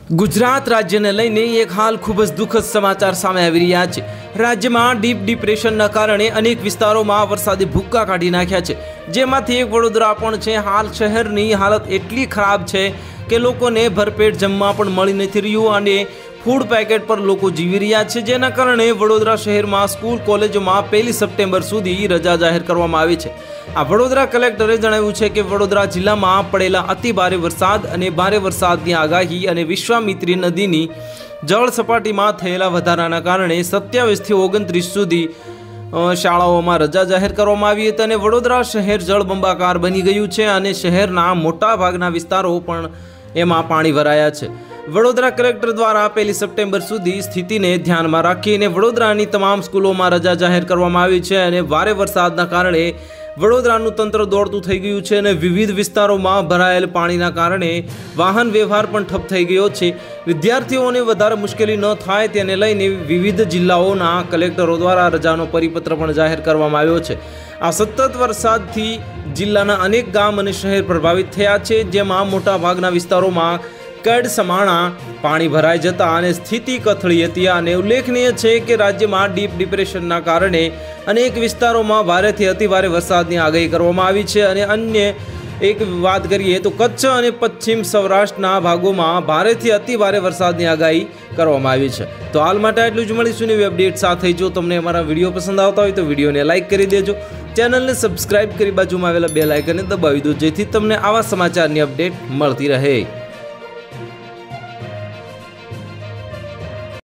गुजरात राज्य ने लईने एक हाल खूब ज दुखद समाचार सामे आवी रह्या छे। राज्य में डीप डिप्रेशन कारणे अनेक विस्तारों में वरसादी भूक्का काढी नाख्या छे, जेमांथी एक वडोदरा पण छे। हाल शहेरनी हालत एटली खराब छे के लोकोने भरपेट जमवा पण मळी नथी रह्युं अने फूड पेकेट पर लोको जीवी रह्या छे, जेना कारणे वडोदरा शहर में स्कूल कॉलेजों में 1 सप्टेम्बर सुधी रजा जाहेर करवामां आवी छे। आ वडोदरा कलेक्टरे जणाव्युं छे के वडोदरा जिल्ला में पड़ेला अति भारे वरसाद अने भारे वरसादनी आगाही अने विश्वामित्री नदीनी जल सपाटी में थयेला वधाराना कारणे 27 થી 29 सुधी शाळाओं में रजा जाहेर करवामां आवी हती अने वडोदरा शहर जलबंबाकार बनी गयुं छे अने शहेरना मोटा भागना विस्तारों पण एमां पाणी भराया छे। वडोदरा कलेक्टर द्वारा 1 सप्टेम्बर सुधी स्थिति ने ध्यान में राखीने वडोदरानी तमाम स्कूलों में रजा जाहेर करवामां आवी छे अने भारे वरसादना कारणे वडोदरानुं तंत्र दौड़तुं थई गयुं छे अने विविध विस्तारों में भरायेल पाणीना कारणे वाहन व्यवहार पण ठप थई गयो छे। विद्यार्थीओने वधारे मुश्केली न थाय तेने लईने विविध जिल्लाओना कलेक्टरो द्वारा रजानो परिपत्र पण जाहेर करवामां आव्यो छे। आ सतत वरसादथी जिल्लाना अनेक गाम अने शहेर प्रभावित थया छे, जेमां मोटा भागना विस्तारोमां कड समाणा पाणी भराई जता अने स्थिति कथળી हती। अने उल्लेखनीय है कि राज्य में डीप डिप्रेशनना कारणे अनेक विस्तारों में भारेथी अति भारे वरसादनी आगाही करवामां आवी छे। अने अन्य एक बात करिए तो कच्छ अने पश्चिम सौराष्ट्रना भागों में भारेथी अति भारे वरसादनी आगाही करवामां आवी छे। तो हाल माटे आटલું જ। મળીશું નવી अपडेट साथे। जो तमने अमारा विडियो पसंद आवता होय तो विडियो ने लाइक करी देजो, चेनल ने सब्सक्राइब करी बाजुमां आवेला बेल आइकन ने दबावी दो, जेथी तमने आवा समाचारनी अपडेट मळती रहे।